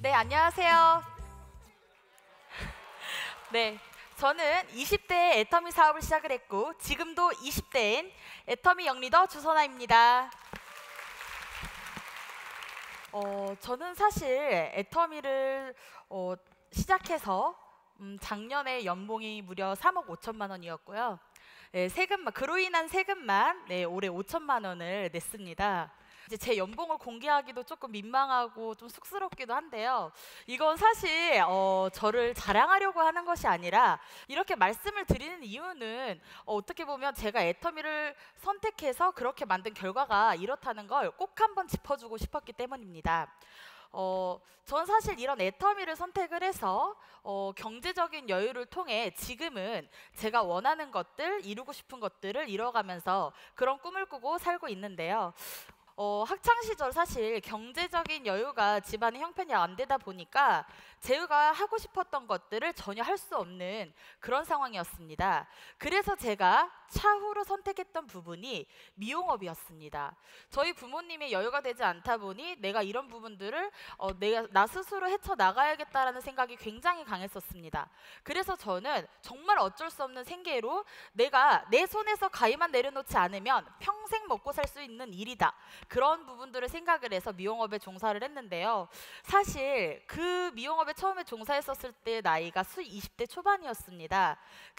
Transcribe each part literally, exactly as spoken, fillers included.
네, 안녕하세요. 네, 저는 이십 대에 애터미 사업을 시작을 했고 지금도 이십 대인 애터미 영리더 주선아입니다. 어, 저는 사실 애터미를 어, 시작해서 음, 작년에 연봉이 무려 삼억 오천만 원이었고요. 네, 세금만, 그로 인한 세금만 네, 올해 오천만 원을 냈습니다. 이제 제 연봉을 공개하기도 조금 민망하고 좀 쑥스럽기도 한데요. 이건 사실 어, 저를 자랑하려고 하는 것이 아니라 이렇게 말씀을 드리는 이유는 어, 어떻게 보면 제가 애터미를 선택해서 그렇게 만든 결과가 이렇다는 걸 꼭 한번 짚어주고 싶었기 때문입니다. 어, 전 사실 이런 애터미를 선택을 해서 어, 경제적인 여유를 통해 지금은 제가 원하는 것들, 이루고 싶은 것들을 이뤄가면서 그런 꿈을 꾸고 살고 있는데요. 어, 학창 시절 사실 경제적인 여유가 집안의 형편이 안 되다 보니까 제가 하고 싶었던 것들을 전혀 할 수 없는 그런 상황이었습니다. 그래서 제가 차후로 선택했던 부분이 미용업이었습니다. 저희 부모님의 여유가 되지 않다 보니 내가 이런 부분들을 어, 내가 나 스스로 헤쳐나가야겠다라는 생각이 굉장히 강했었습니다. 그래서 저는 정말 어쩔 수 없는 생계로 내가 내 손에서 가위만 내려놓지 않으면 평생 먹고 살 수 있는 일이다. 그런 부분들을 생각을 해서 미용업에 종사를 했는데요. 사실 그 미용업에 처음에 종사했었을 때 나이가 수 이십 대 초반이었습니다.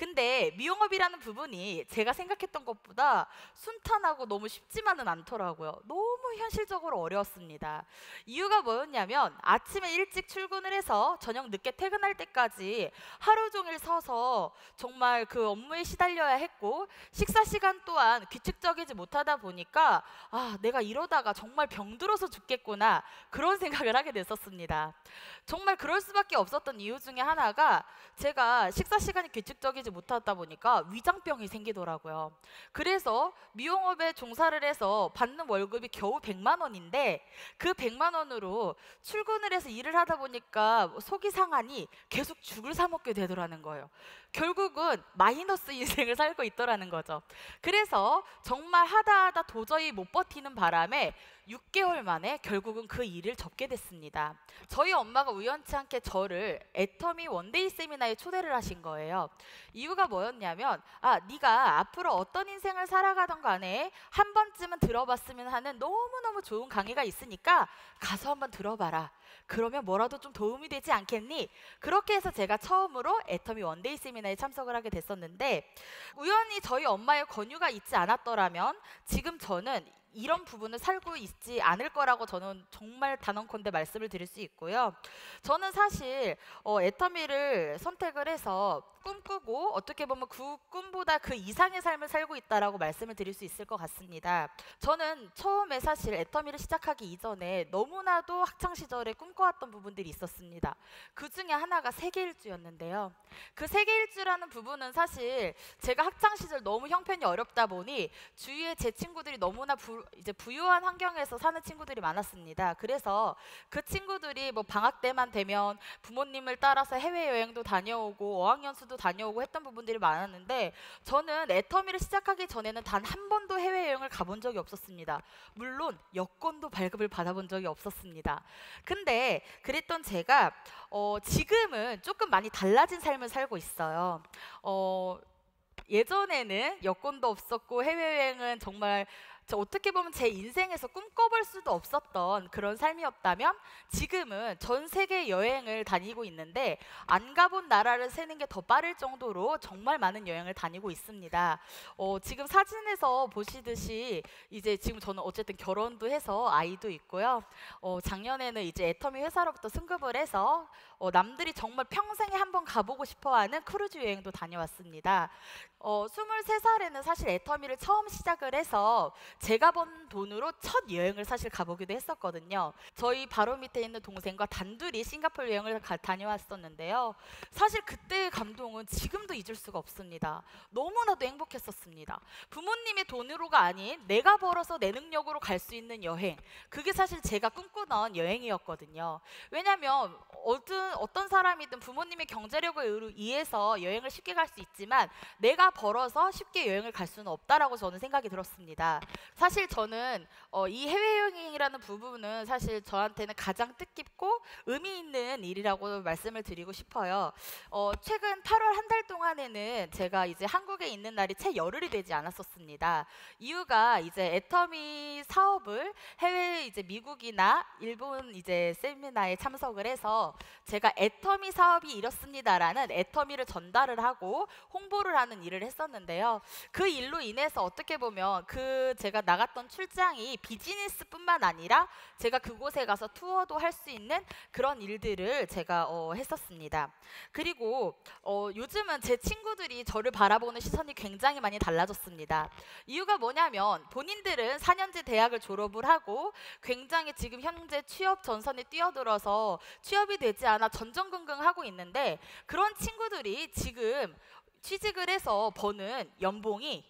근데 미용업이라는 부분이 제가 생각했던 것보다 순탄하고 너무 쉽지만은 않더라고요. 너무 현실적으로 어려웠습니다. 이유가 뭐였냐면 아침에 일찍 출근을 해서 저녁 늦게 퇴근할 때까지 하루 종일 서서 정말 그 업무에 시달려야 했고 식사 시간 또한 규칙적이지 못하다 보니까 아, 내가 이러다가 정말 병들어서 죽겠구나 그런 생각을 하게 됐었습니다. 정말 그럴 수밖에 없었던 이유 중에 하나가 제가 식사 시간이 규칙적이지 못하다 보니까 위장병이 생기더라고요. 그래서 미용업에 종사를 해서 받는 월급이 겨우 백만 원인데 그 백만 원으로 출근을 해서 일을 하다 보니까 속이 상하니 계속 죽을 사 먹게 되더라는 거예요. 결국은 마이너스 인생을 살고 있더라는 거죠. 그래서 정말 하다 하다 도저히 못 버티는 바람에 육 개월 만에 결국은 그 일을 접게 됐습니다. 저희 엄마가 우연치 않게 저를 애터미 원데이 세미나에 초대를 하신 거예요. 이유가 뭐였냐면 아, 네가 앞으로 어떤 인생을 살아가던 간에 한 번쯤은 들어봤으면 하는 너무너무 좋은 강의가 있으니까 가서 한번 들어봐라. 그러면 뭐라도 좀 도움이 되지 않겠니? 그렇게 해서 제가 처음으로 애터미 원데이 세미나에 참석을 하게 됐었는데 우연히 저희 엄마의 권유가 있지 않았더라면 지금 저는 이런 부분을 살고 있지 않을 거라고 저는 정말 단언컨대 말씀을 드릴 수 있고요. 저는 사실 어, 애터미를 선택을 해서 꿈꾸고 어떻게 보면 그 꿈보다 그 이상의 삶을 살고 있다라고 말씀을 드릴 수 있을 것 같습니다. 저는 처음에 사실 애터미를 시작하기 이전에 너무나도 학창 시절에 꿈꿔왔던 부분들이 있었습니다. 그 중에 하나가 세계일주였는데요. 그 세계일주라는 부분은 사실 제가 학창 시절 너무 형편이 어렵다 보니 주위에 제 친구들이 너무나 부, 이제 부유한 환경에서 사는 친구들이 많았습니다. 그래서 그 친구들이 뭐 방학 때만 되면 부모님을 따라서 해외여행도 다녀오고 어학연수도 다녀오고 했던 부분들이 많았는데 저는 애터미를 시작하기 전에는 단 한 번도 해외여행을 가본 적이 없었습니다. 물론 여권도 발급을 받아본 적이 없었습니다. 근데 그랬던 제가 어, 지금은 조금 많이 달라진 삶을 살고 있어요. 어, 예전에는 여권도 없었고 해외여행은 정말 저 어떻게 보면 제 인생에서 꿈꿔볼 수도 없었던 그런 삶이었다면 지금은 전 세계 여행을 다니고 있는데 안 가본 나라를 세는 게 더 빠를 정도로 정말 많은 여행을 다니고 있습니다. 어, 지금 사진에서 보시듯이 이제 지금 저는 어쨌든 결혼도 해서 아이도 있고요. 어, 작년에는 이제 애터미 회사로부터 승급을 해서 어, 남들이 정말 평생에 한번 가보고 싶어하는 크루즈 여행도 다녀왔습니다. 어, 스물세 살에는 사실 애터미를 처음 시작을 해서 제가 번 돈으로 첫 여행을 사실 가보기도 했었거든요. 저희 바로 밑에 있는 동생과 단둘이 싱가포르 여행을 가, 다녀왔었는데요. 사실 그때의 감동은 지금도 잊을 수가 없습니다. 너무나도 행복했었습니다. 부모님의 돈으로가 아닌 내가 벌어서 내 능력으로 갈 수 있는 여행, 그게 사실 제가 꿈꾸던 여행이었거든요. 왜냐하면 어떤, 어떤 사람이든 부모님의 경제력에 의해서 여행을 쉽게 갈 수 있지만 내가 벌어서 쉽게 여행을 갈 수는 없다라고 저는 생각이 들었습니다. 사실 저는 어, 이 해외여행이라는 부분은 사실 저한테는 가장 뜻깊고 의미 있는 일이라고 말씀을 드리고 싶어요. 어, 최근 팔월 한 달 동안에는 제가 이제 한국에 있는 날이 채 열흘이 되지 않았었습니다. 이유가 이제 애터미 사업을 해외 이제 미국이나 일본 이제 세미나에 참석을 해서 제가 애터미 사업이 이렇습니다라는 애터미를 전달을 하고 홍보를 하는 일을 했었는데요. 그 일로 인해서 어떻게 보면 그 제가 나갔던 출장이 비즈니스뿐만 아니라 제가 그곳에 가서 투어도 할 수 있는 그런 일들을 제가 어, 했었습니다. 그리고 어, 요즘은 제 친구들이 저를 바라보는 시선이 굉장히 많이 달라졌습니다. 이유가 뭐냐면 본인들은 사 년제 대학을 졸업을 하고 굉장히 지금 현재 취업 전선에 뛰어들어서 취업이 되지 않아 전전긍긍하고 있는데, 그런 친구들이 지금 취직을 해서 버는 연봉이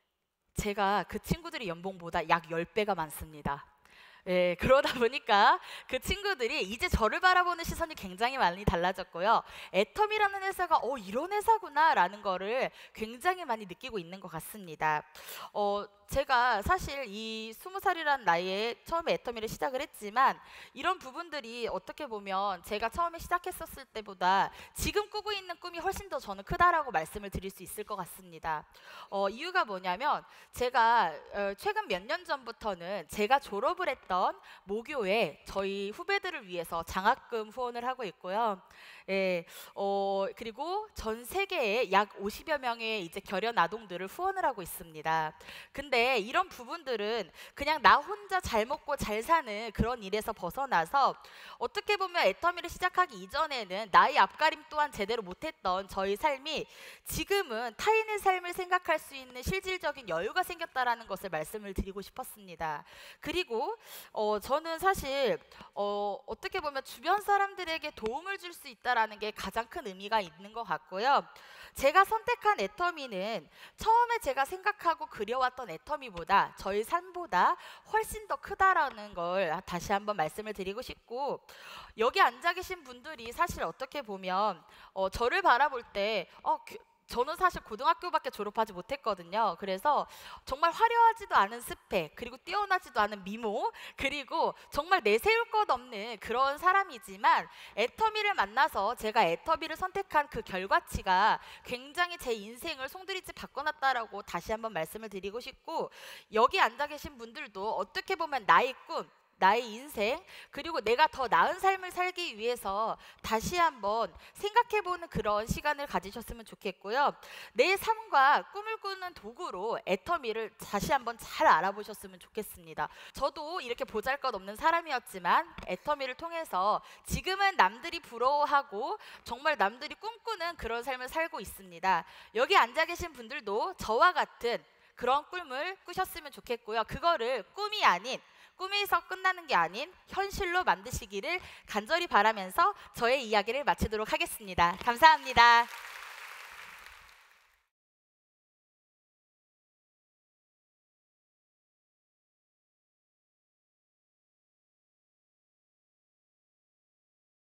제가 그 친구들의 연봉보다 약 십 배가 많습니다. 예, 그러다 보니까 그 친구들이 이제 저를 바라보는 시선이 굉장히 많이 달라졌고요. 애터미라는 회사가 어 이런 회사구나 라는 거를 굉장히 많이 느끼고 있는 것 같습니다. 어, 제가 사실 이 스무 살이라는 나이에 처음에 애터미를 시작을 했지만 이런 부분들이 어떻게 보면 제가 처음에 시작했었을 때보다 지금 꾸고 있는 꿈이 훨씬 더 저는 크다라고 말씀을 드릴 수 있을 것 같습니다. 어, 이유가 뭐냐면 제가 어, 최근 몇 년 전부터는 제가 졸업을 했던 모교에 저희 후배들을 위해서 장학금 후원을 하고 있고요. 예, 어, 그리고 전 세계에 약 오십여 명의 이제 결연 아동들을 후원을 하고 있습니다. 근데 이런 부분들은 그냥 나 혼자 잘 먹고 잘 사는 그런 일에서 벗어나서 어떻게 보면 애터미를 시작하기 이전에는 나의 앞가림 또한 제대로 못했던 저희 삶이 지금은 타인의 삶을 생각할 수 있는 실질적인 여유가 생겼다라는 것을 말씀을 드리고 싶었습니다. 그리고 어, 저는 사실 어, 어떻게 보면 주변 사람들에게 도움을 줄 수 있다라는 게 가장 큰 의미가 있는 것 같고요. 제가 선택한 애터미는 처음에 제가 생각하고 그려왔던 애터미보다 저희 삶보다 훨씬 더 크다라는 걸 다시 한번 말씀을 드리고 싶고, 여기 앉아 계신 분들이 사실 어떻게 보면 어, 저를 바라볼 때 어, 저는 사실 고등학교밖에 졸업하지 못했거든요. 그래서 정말 화려하지도 않은 스펙, 그리고 뛰어나지도 않은 미모, 그리고 정말 내세울 것 없는 그런 사람이지만 애터미를 만나서 제가 애터미를 선택한 그 결과치가 굉장히 제 인생을 송두리째 바꿔놨다라고 다시 한번 말씀을 드리고 싶고, 여기 앉아 계신 분들도 어떻게 보면 나의 꿈, 나의 인생, 그리고 내가 더 나은 삶을 살기 위해서 다시 한번 생각해보는 그런 시간을 가지셨으면 좋겠고요. 내 삶과 꿈을 꾸는 도구로 애터미를 다시 한번 잘 알아보셨으면 좋겠습니다. 저도 이렇게 보잘것없는 사람이었지만 애터미를 통해서 지금은 남들이 부러워하고 정말 남들이 꿈꾸는 그런 삶을 살고 있습니다. 여기 앉아 계신 분들도 저와 같은 그런 꿈을 꾸셨으면 좋겠고요. 그거를 꿈이 아닌, 꿈에서 끝나는 게 아닌 현실로 만드시기를 간절히 바라면서 저의 이야기를 마치도록 하겠습니다. 감사합니다.